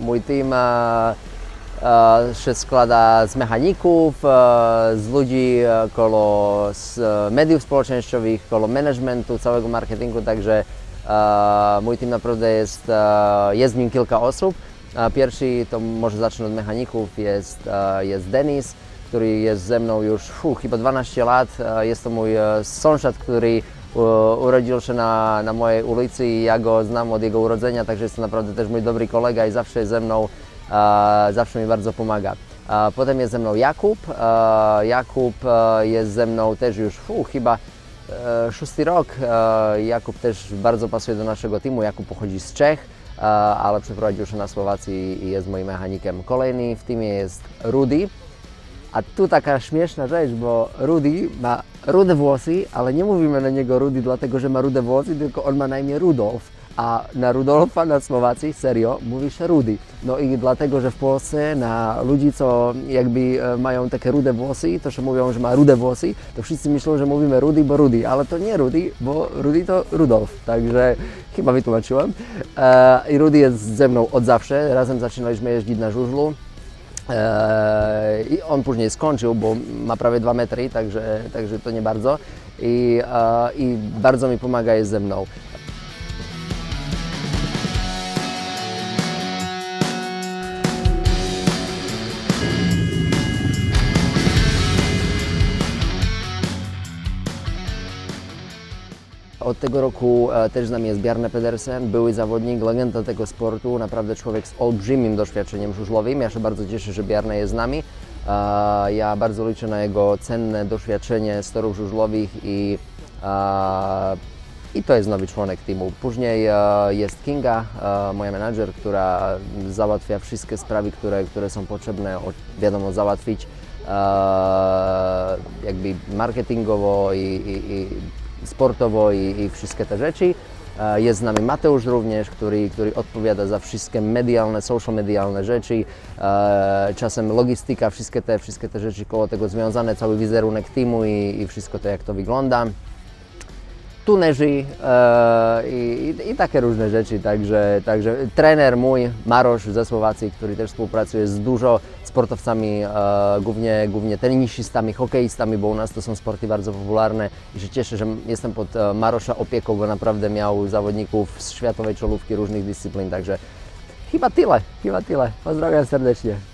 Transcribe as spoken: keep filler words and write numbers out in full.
mój team się składa z mechaników, z ludzi koło z mediów społecznościowych, koło managementu, całego marketingu, także mój team naprawdę jest, jest w nim kilka osób. Pierwszy, to może zacznę od mechaników, jest, jest Denis, który jest ze mną już fu, chyba dwanaście lat. Jest to mój sąsiad, który urodził się na, na mojej ulicy i ja go znam od jego urodzenia, także jest to naprawdę też mój dobry kolega i zawsze jest ze mną, zawsze mi bardzo pomaga. Potem jest ze mną Jakub. Jakub jest ze mną też już fu, chyba szósty rok. Jakub też bardzo pasuje do naszego teamu. Jakub pochodzi z Czech, ale przeprowadził się na Słowacji i jest moim mechanikiem. Kolejny w teamie jest Rudy. A tu taka śmieszna rzecz, bo Rudy ma rude włosy, ale nie mówimy na niego Rudy dlatego, że ma rude włosy, tylko on ma na imię Rudolf. A na Rudolfa na Słowacji, serio, mówi się Rudy. No i dlatego, że w Polsce na ludzi, co jakby mają takie rude włosy, to że mówią, że ma rude włosy, to wszyscy myślą, że mówimy Rudy, bo Rudy, ale to nie Rudy, bo Rudy to Rudolf, także chyba wytłumaczyłem. I Rudy jest ze mną od zawsze, razem zaczynaliśmy jeździć na żużlu. I on później skończył, bo ma prawie dwa metry, także, także to nie bardzo. I, i bardzo mi pomaga, jest ze mną. Od tego roku też z nami jest Bjarne Pedersen, były zawodnik, legenda tego sportu, naprawdę człowiek z olbrzymim doświadczeniem żużlowym. Ja się bardzo cieszę, że Bjarne jest z nami. Ja bardzo liczę na jego cenne doświadczenie z torów żużlowych i, i to jest nowy członek teamu. Później jest Kinga, moja menadżer, która załatwia wszystkie sprawy, które, które są potrzebne, wiadomo, załatwić jakby marketingowo i, i, i sportowo i, i wszystkie te rzeczy. Jest z nami Mateusz również, który, który odpowiada za wszystkie medialne, social medialne rzeczy, czasem logistyka, wszystkie te, wszystkie te rzeczy koło tego związane, cały wizerunek teamu i, i wszystko to, jak to wygląda. Tunerzy e, i, i takie różne rzeczy, także, także trener mój, Marosz ze Słowacji, który też współpracuje z dużo sportowcami, e, głównie, głównie tenisistami, hokeistami, bo u nas to są sporty bardzo popularne i się cieszę, że jestem pod e, Marosza opieką, bo naprawdę miał zawodników z światowej czołówki różnych dyscyplin, także chyba tyle, chyba tyle. Pozdrawiam serdecznie.